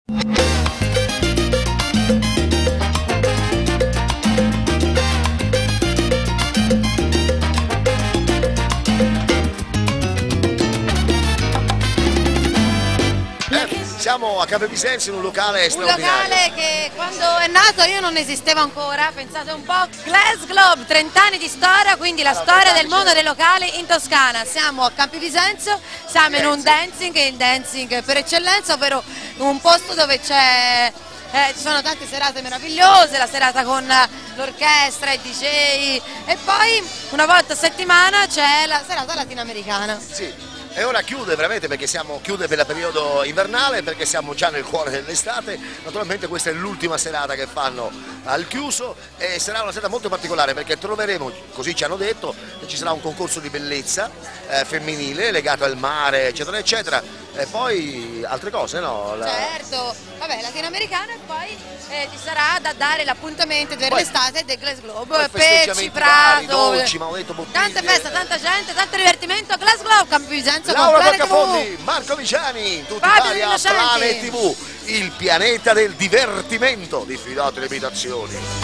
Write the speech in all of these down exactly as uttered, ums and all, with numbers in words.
Siamo a Campopisense in un locale un straordinario. locale che quando è nato io non esistevo ancora, pensate un po', Glass Globe, trenta anni di storia, quindi la allora, storia del mondo dei locali in Toscana. Siamo a Campopisense, siamo in un dancing, il dancing per eccellenza, ovvero un posto dove c'è eh, ci sono tante serate meravigliose, la serata con l'orchestra, i D J e poi una volta a settimana c'è la serata latinoamericana. Sì. E ora chiude veramente perché siamo chiude per il periodo invernale, perché siamo già nel cuore dell'estate. Naturalmente questa è l'ultima serata che fanno al chiuso e sarà una serata molto particolare perché troveremo, così ci hanno detto, che ci sarà un concorso di bellezza eh, femminile legato al mare eccetera eccetera e poi altre cose, no? La... Certo, vabbè, latinoamericana e poi eh, ci sarà da dare l'appuntamento per l'estate del Glass Globe, pesci, prato, dolci, ma ho detto bottiglie, tanta festa, tanta gente, tanto divertimento, Glass Globe, Campopisense. Laura Boccafondi, Marco Viciani, tutti Italia, Planet tivù, il pianeta del divertimento, diffidate le imitazioni.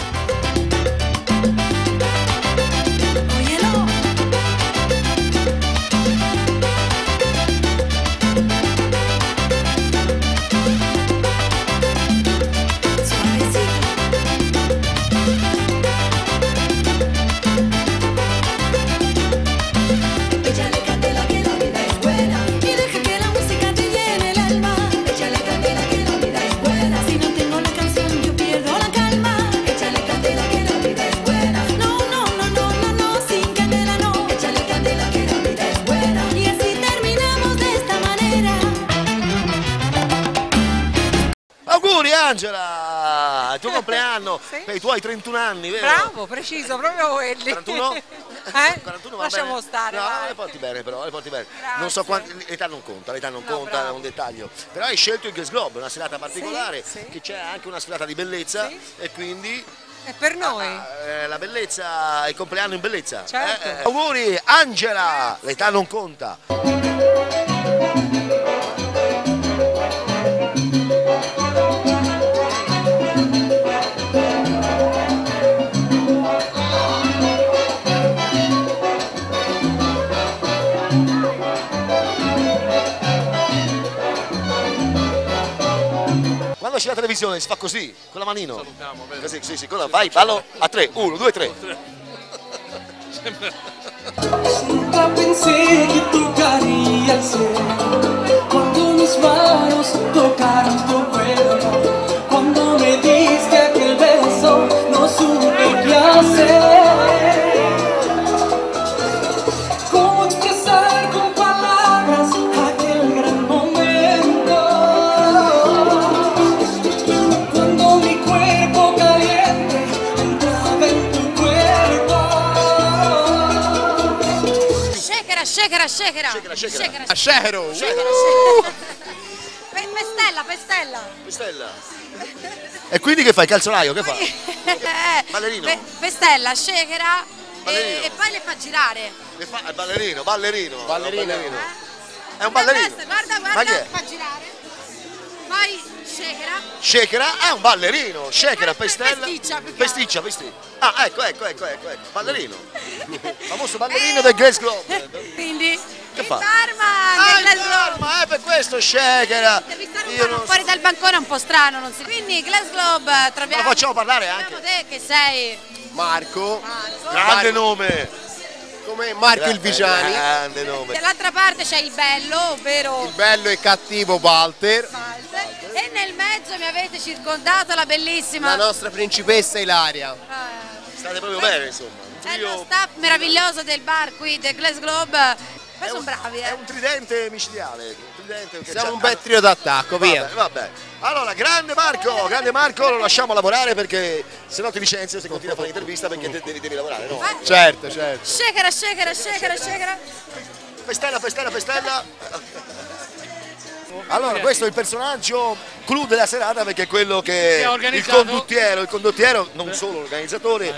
Angela, il tuo compleanno, sì? Per i tuoi trentuno anni, vero? Bravo, preciso, proprio quelli. quarantuno? Eh? quarantuno va Lasciamo bene? stare. No, vai. le porti bene però, le porti bene. Grazie. Non so quanti, l'età non conta, l'età non no, conta, bravo. è un dettaglio. Però hai scelto il Glass Globe, una serata particolare, sì, sì. Che c'è anche una serata di bellezza sì. E quindi... È per noi. Ah, eh, la bellezza, il compleanno in bellezza. Certo. Eh, eh. Auguri Angela, l'età non conta. Quando c'è la televisione si fa così, con la manino. Salutiamo, vero? Così, sì, sì, cosa? Vai, ballo a tre, uno, due, tre. Nunca pensé que tocaría el cielo cuando mis manos tocaron tu cuerpo, cuando me diste aquel beso, no supe qué hacer. Cómo expresar con palabras aquel gran momento, cuando mi cuerpo caliente entraba en tu cuerpo. Shakera, shakera, shakera. Shakera, shakera. A Shero! Pestella, pestella. Pestella. E quindi che fai? Calzolaio, che fa? Eh, Ballerino. pe- Pestella, shakera Ballerino. e, e poi le fa girare. Che fa? È ballerino, ballerino. Ballerino. ballerino. Eh? È un ballerino. Guarda, guarda, Ma chi è? fa girare. Poi shakera. Shakera è un ballerino. Shakera, poi pestella. pesticcia, più che Pesticcia, pesticcia. Ah, ecco, ecco, ecco, ecco, ecco. Ballerino. Famoso ballerino del Glass Globe. Quindi Che il fa? barman Ah, del il Glass Globe. barman, è per questo Shakera. Devi stare un Io po' non fuori so. dal bancone, è un po' strano, non si... Quindi Glass Globe Ma troviamo... lo facciamo parlare troviamo anche. te che sei Marco, Marco. Grande Mar- nome. come Marco il Viciani, Grande nome. Dall'altra parte c'è il bello, ovvero il bello e cattivo Walter, Walter, e nel mezzo mi avete circondato la bellissima... la nostra principessa Ilaria. Eh, State proprio bene, insomma. Un è lo trio- staff meraviglioso del bar qui, del Glass Globe. Poi È sono un- bravi, È eh. un tridente micidiale. Un tridente che Siamo già- un bel trio d'attacco, via. Vabbè, vabbè. Allora, grande Marco, grande Marco, lo lasciamo lavorare perché se no ti licenzio se continui a fare l'intervista perché te- devi, devi lavorare, no? Vai. Certo, certo. Shakera, shakera, shakera, shakera. Festella, festella, festella. Allora, questo è il personaggio clou della serata perché è quello che Che ha il organizzato. condottiero, il condottiero, non solo l'organizzatore,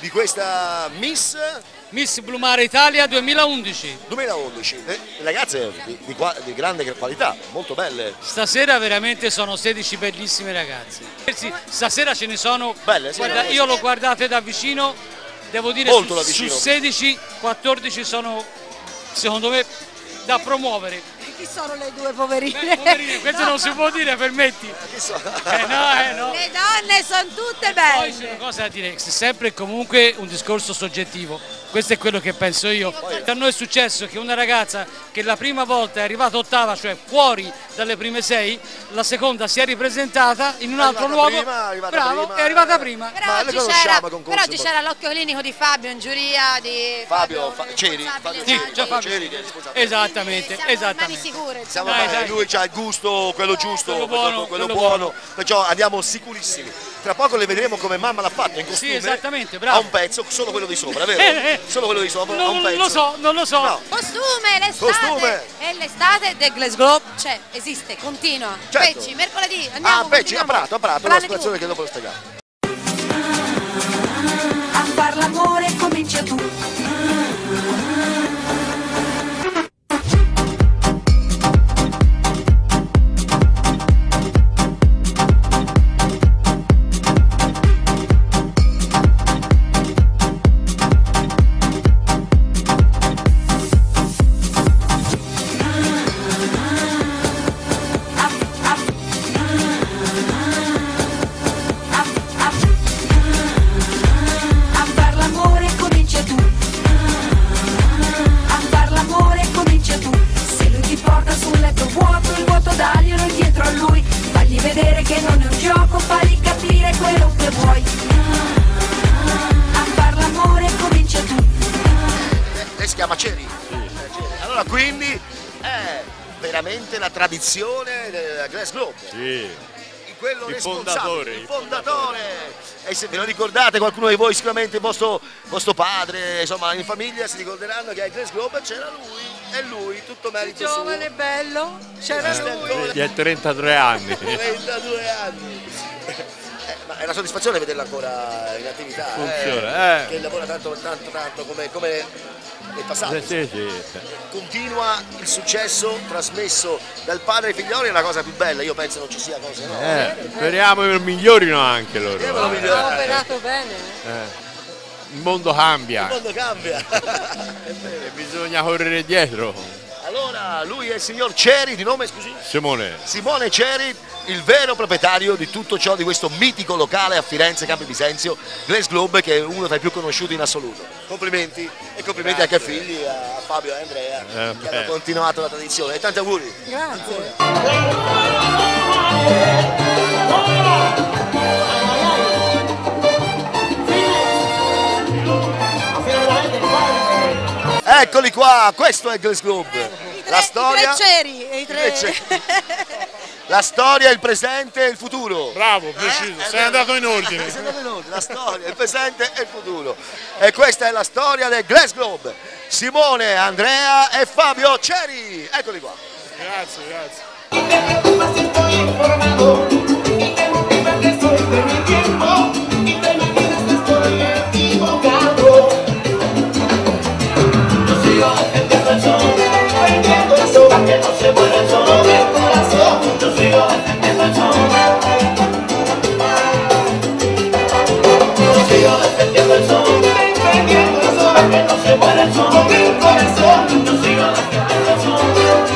di questa Miss Miss Blue Mare Italia duemilaundici. duemilaundici. Eh, ragazze di, di, qua- di grande qualità, molto belle. Stasera veramente sono sedici bellissime ragazze. Eh sì, stasera ce ne sono, Belle, sì, guarda, belle, io sì. l'ho guardate da vicino, devo dire Molto su, da vicino. su sedici, quattordici sono secondo me da promuovere. Chi sono le due poverine? Eh, poverine, questo non si può dire, permetti? Che so- Eh no, eh no. Le donne sono tutte Poi c'è belle. una cosa da dire, sempre e comunque un discorso soggettivo, questo è quello che penso io. Per noi è successo che una ragazza che la prima volta è arrivata ottava, cioè fuori dalle prime sei, la seconda si è ripresentata in un È altro arrivata luogo, prima, è arrivata bravo, prima. è arrivata prima. Però Ma le oggi conosciamo c'era, i concorsi però oggi un po'. c'era l'occhio clinico di Fabio in giuria, di Fabio, Fa- Ceri, responsabile Fabio Sì, esatto. c'è Fabio. Ceri che è responsabile. Esattamente, Siamo mani esattamente. sicure. Siamo Dai, dai, dai. lui ha il gusto, quello giusto, Quello quello, buono, quello quello buono, buono. perciò andiamo sicurissimi. Tra poco le vedremo come mamma l'ha fatto in costume. Sì, esattamente, bravo. A un pezzo, solo quello di sopra, vero? Eh, eh. Solo quello di sopra, a Non, un non pezzo. lo so, non lo so. No. Costume, l'estate. Costume. E l'estate del Glass Globe c'è, esiste, continua. Certo. Pecci, mercoledì, andiamo. Ah, Pecci, a continuiamo. Prato, a Prato, una Planet situazione Tour. che dopo lo spiegare. A far l'amore comincia tu. A far l'amore comincia tu. A far l'amore comincia tu. Se lui ti porta sul letto vuoto, il vuoto daglielo dietro a lui. Fagli vedere che non è un gioco, fagli capire quello che vuoi. A far l'amore comincia tu. Lei si chiama Ceri? Allora quindi è veramente la tradizione del Glass Globe. Sì. Quello Il responsabile, fondatore, il il fondatore. E se ve lo ricordate, qualcuno di voi sicuramente vostro, vostro padre, insomma in famiglia si ricorderanno che al Glass Globe c'era lui, e lui, tutto merito suo. Giovane, bello, c'era Esiste lui. ancora. Di trentatré anni. trentadue anni. Eh, ma è una soddisfazione vederla ancora in attività. Funziona, eh. Che lavora tanto, tanto, tanto come, come nel passato. Eh, sì, sì. Continua il successo trasmesso dal padre ai figlioli, è la cosa più bella, io penso non ci sia cose, no? Eh, speriamo che migliorino anche loro. Speriamo eh. migliorino. Ha operato bene. Eh. Il mondo cambia Il mondo cambia. È vero. e bisogna correre dietro. Allora, lui è il signor Ceri, di nome scusi? Simone, Simone Ceri, il vero proprietario di tutto ciò, di questo mitico locale a Firenze, Campi Bisenzio, Glass Globe, che è uno tra i più conosciuti in assoluto. Complimenti e complimenti anche ai figli, a Fabio e a Andrea, Eh, che beh. hanno continuato la tradizione. E tanti auguri. Grazie. Eccoli qua, questo è Glass Globe. I tre, La storia, I tre ceri. e I tre... tre ceri. La storia, il presente e il futuro. Bravo, preciso, Eh, sei eh, andato in ordine. Sei andato in ordine, la storia, il presente e il futuro. E questa è la storia del Glass Globe. Simone, Andrea e Fabio Ceri. Eccoli qua. Grazie, grazie. Y que me gusta si estoy informado, y que me digas que soy de mi tiempo, y que me digas que estoy equivocado. Yo sigo defendiendo el sol, defendiendo el sol, para que no se muera el sol del corazón. Yo sigo defendiendo el sol. Yo sigo defendiendo el sol, defendiendo el sol, para que no se muera el sol del corazón. Yo sigo defendiendo el sol.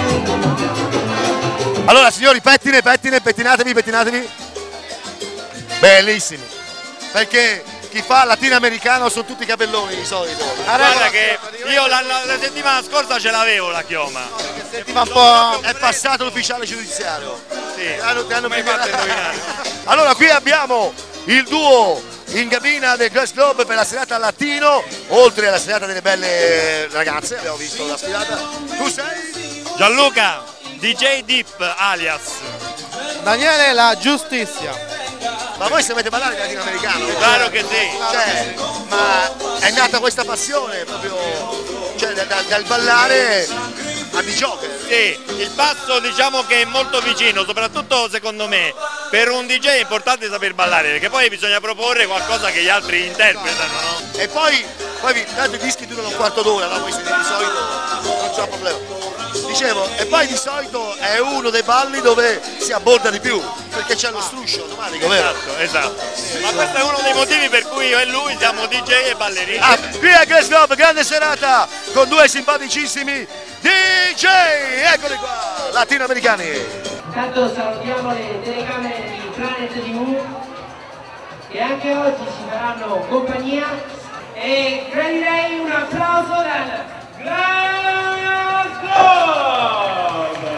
Allora signori, pettine, pettine, pettinatevi, pettinatevi. Bellissimi. Perché chi fa latinoamericano sono tutti capelloni di solito. Guarda che io la, la- la settimana scorsa ce l'avevo la chioma. Ma un po' è passato l'ufficiale giudiziario. Sì. Ti hanno, ti hanno Mi hai fatto premiato. indovinare. Allora qui abbiamo il duo in cabina del Glass Globe per la serata latino, oltre alla serata delle belle ragazze, abbiamo visto la sfilata. Tu sei? Gianluca, D J Deep alias. Daniele La Giustizia. Ma voi sapete parlare di latinoamericano? Claro che sì. Cioè, ma è nata questa passione proprio, cioè da- da- dal ballare a di joker. Sì, il passo diciamo che è molto vicino, soprattutto secondo me per un D J è importante saper ballare, perché poi bisogna proporre qualcosa che gli altri interpretano, no? E poi, poi vi- tanto i dischi durano un quarto d'ora, no? Questi di solito non c'è problema. Dicevo, e poi di solito è uno dei balli dove si abbonda di più, perché c'è lo struscio automatico, vero? Esatto, esatto. Ma questo è uno dei motivi per cui io e lui siamo D J e ballerini. Ah, qui a Glass Globe, grande serata con due simpaticissimi D J, eccoli qua, latinoamericani. Intanto salutiamo le telecamere di Planet T V che anche oggi ci faranno compagnia e gradirei un applauso dal Glass Globe!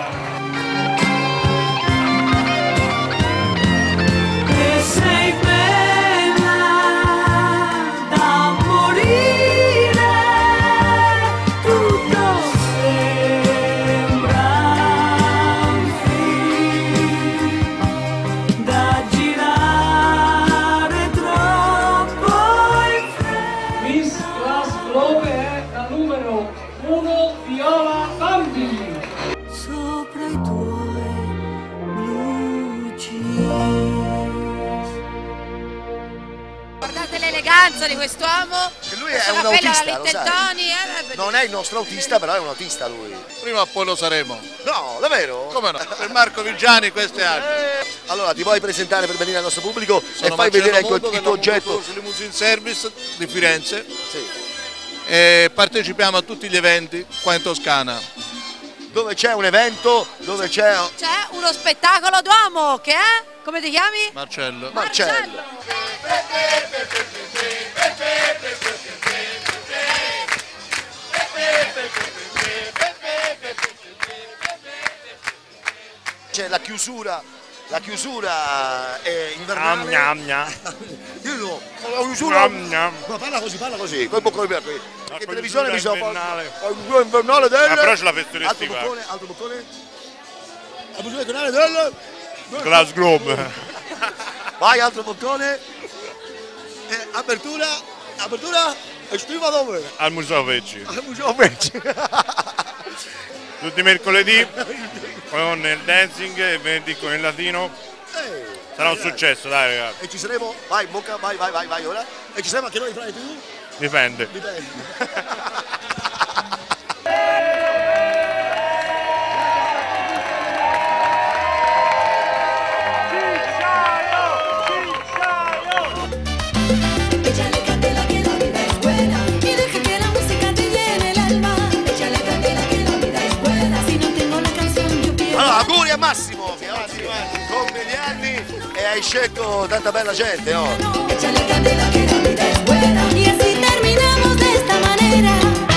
E sei bella da morire, tutto sembra un film da girare troppo in fretta. Miss Glass Globe è la numero uno Viola Bambi. Sopra i tuoi blue jeans. Guardate l'eleganza di quest'uomo. Che lui è questo un cappello autista, alla lo Little sai. Tony, eh, Non è il nostro autista, però è un autista lui. Prima o poi lo saremo. No, davvero? Come no? Per Marco Vigiani questo è altro. Eh, allora, ti vuoi presentare per venire al nostro pubblico Sono e fai Marcello vedere anche Muto il della tuo oggetto? Muto Limousine Service di Firenze Sì. e partecipiamo a tutti gli eventi qua in Toscana. Dove c'è un evento, dove c'è C'è uno spettacolo d'uomo che è? Come ti chiami? Marcello. Marcello. C'è la chiusura, la chiusura è invernale. Gnam, gnam. Dillo, la chiusura. Gnam, gnam. Ma parla così, parla così, col boccone aperto. Perché in televisione chiusura bisogna invernale. La chiusura invernale del. Ma però ce la festività. Altro boccone, altro boccone. La chiusura invernale del. Glass Globe. Vai, altro boccone. Eh, apertura, apertura estiva dove? Al Museo Vecchi. Al Museo Vecchi. Tutti i mercoledì con il dancing e venerdì con il latino. Eh, Sarà un successo, dai ragazzi. E ci saremo, vai, bocca, vai, vai, vai, vai ora. E ci saremo anche noi, Frai, tu? Dipende. Dipende. Échale candela que la vida es buena y deja que la música te llene el alma. Échale candela que la vida es buena. Si no tengo la canción yo quiero. Allora, auguri a Massimo, che oggi compie gli anni e hai scelto tanta bella gente, oh. Échale candela que la vida es buena. Y así terminamos de esta manera.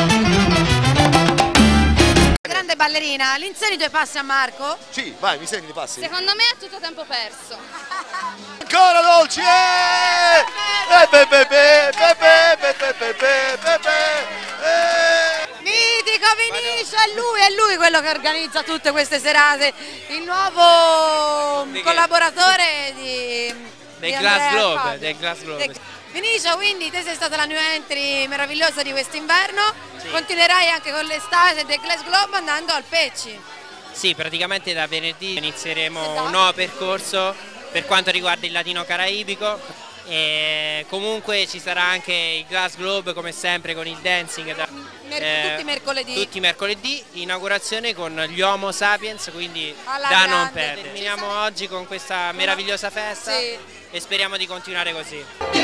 Grande ballerina, l'insegni due passi a Marco? Sì, vai, mi segni i passi. Secondo me è tutto tempo perso. Ancora dolci! Eh! Eh, be, be, be, be, be, be, be, be, be, be, be, eh! Mitico Vinicio, è lui, è lui quello che organizza tutte queste serate, il nuovo collaboratore di, Del di Glass Andrea Globe, Fabio. del Glass Globe. De- Vinicio, quindi te sei stata la new entry meravigliosa di quest'inverno, Sì. continuerai anche con l'estate del Glass Globe andando al Pecci. Sì, praticamente da venerdì inizieremo Esatto. un nuovo percorso per quanto riguarda il latino caraibico e comunque ci sarà anche il Glass Globe come sempre con il dancing da, Mer- tutti i mercoledì. tutti i mercoledì, inaugurazione con gli Homo Sapiens, quindi Alla da non grande. perdere. Terminiamo oggi con questa meravigliosa festa Sì. e speriamo di continuare così.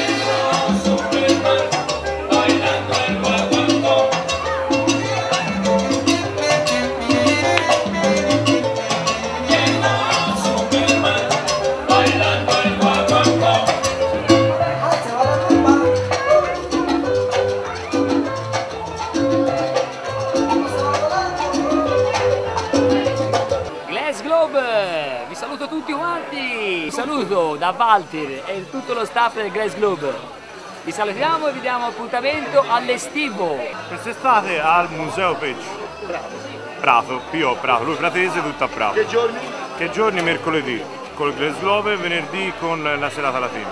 Glass Globe, vi saluto tutti quanti, vi saluto da Walter e tutto lo staff del Glass Globe. Vi salutiamo e vi diamo appuntamento all'estivo. Quest'estate al Museo Vecchi. Prato, io a Prato, lui pratese, tutto a Prato. Che giorni? Che giorni? Mercoledì con il Glass Globe e venerdì con la serata latina.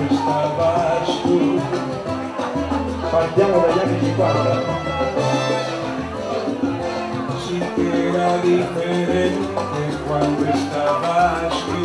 Partiamo dagli anni cinquanta. differente quando estaba aquí.